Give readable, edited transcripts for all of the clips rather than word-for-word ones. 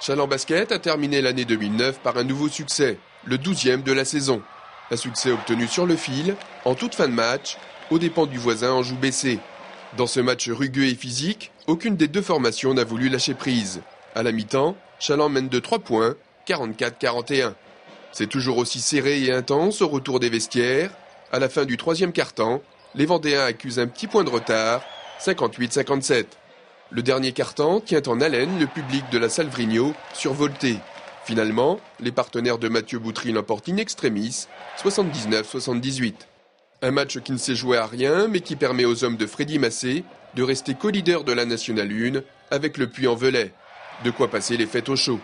Chaland Basket a terminé l'année 2009 par un nouveau succès, le 12e de la saison. Un succès obtenu sur le fil, en toute fin de match, aux dépens du voisin en joue baissée. Dans ce match rugueux et physique, aucune des deux formations n'a voulu lâcher prise. À la mi-temps, Chaland mène de 3 points, 44-41. C'est toujours aussi serré et intense au retour des vestiaires. À la fin du troisième quart-temps, les Vendéens accusent un petit point de retard, 58-57. Le dernier quart-temps tient en haleine le public de la salle Vrigno, survolté. Finalement, les partenaires de Mathieu Boutry l'emportent in extremis, 79-78. Un match qui ne s'est joué à rien, mais qui permet aux hommes de Freddy Massé de rester co-leader de la Nationale 1 avec le Puy-en-Velay. De quoi passer les fêtes au chaud.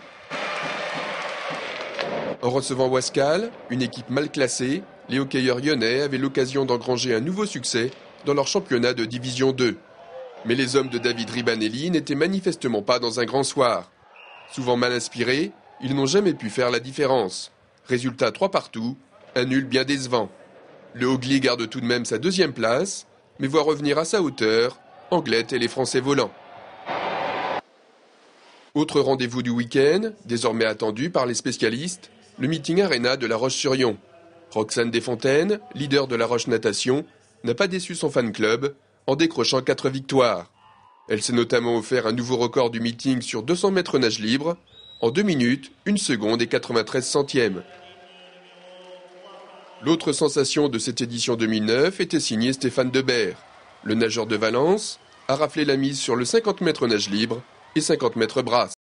En recevant Wascal, une équipe mal classée, les hockeyeurs lyonnais avaient l'occasion d'engranger un nouveau succès dans leur championnat de Division 2. Mais les hommes de David Ribanelli n'étaient manifestement pas dans un grand soir. Souvent mal inspirés, ils n'ont jamais pu faire la différence. Résultat 3 partout, un nul bien décevant. Le Hogli garde tout de même sa deuxième place, mais voit revenir à sa hauteur Anglette et les Français volants. Autre rendez-vous du week-end, désormais attendu par les spécialistes, le meeting Arena de La Roche-sur-Yon. Roxane Desfontaines, leader de La Roche Natation, n'a pas déçu son fan club en décrochant 4 victoires. Elle s'est notamment offert un nouveau record du meeting sur 200 mètres nage libre, en 2 minutes, 1 seconde et 93 centièmes. L'autre sensation de cette édition 2009 était signé Stéphane Debert. Le nageur de Valence a raflé la mise sur le 50 mètres nage libre et 50 mètres brasse.